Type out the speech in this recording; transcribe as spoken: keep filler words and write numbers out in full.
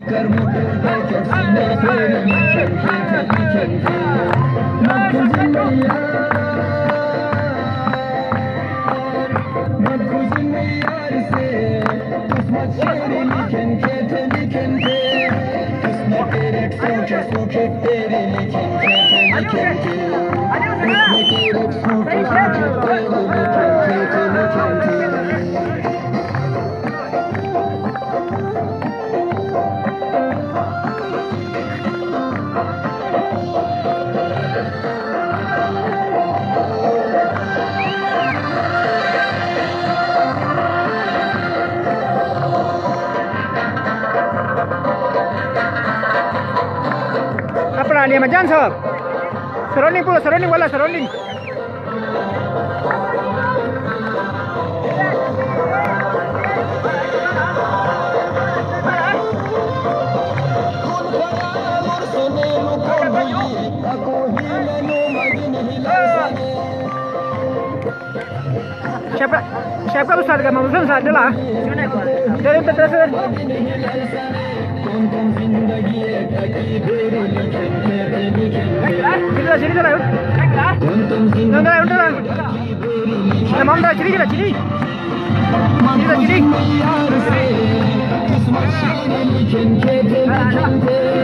Apa ni macam sob? Surrounding pula, surrounding wala, surrounding. Siapa? Siapa Ustaz ka mamusun sa dila? Dari betul sir. Sini sini dah. Dah dah dah. Nama dah sini kita sini. Sini sini.